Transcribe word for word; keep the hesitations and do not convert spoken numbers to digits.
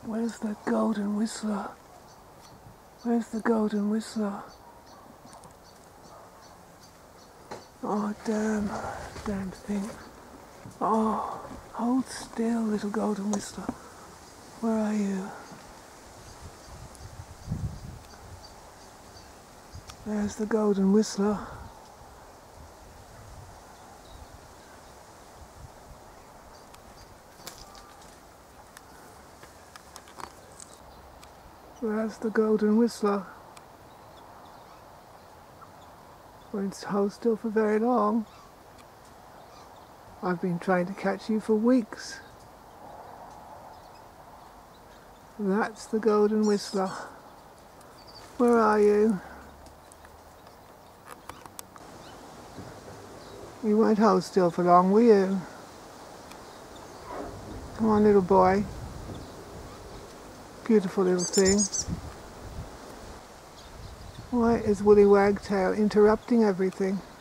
Where's the golden whistler? Where's the golden whistler? Oh, damn, damn thing. Oh, hold still, little golden whistler. Where are you? There's the golden whistler. There's the golden whistler. Won't hold still for very long. I've been trying to catch you for weeks. That's the golden whistler. Where are you? You won't hold still for long, will you? Come on, little boy. Beautiful little thing. Why is Woolly Wagtail interrupting everything?